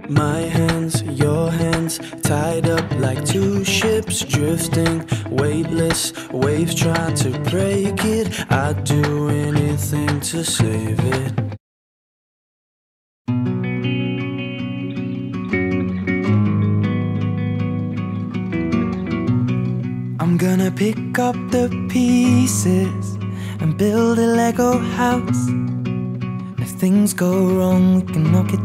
My hands, your hands, tied up like two ships drifting, weightless, waves try to break it. I'd do anything to save it. I'm gonna pick up the pieces and build a Lego house. If things go wrong, we can knock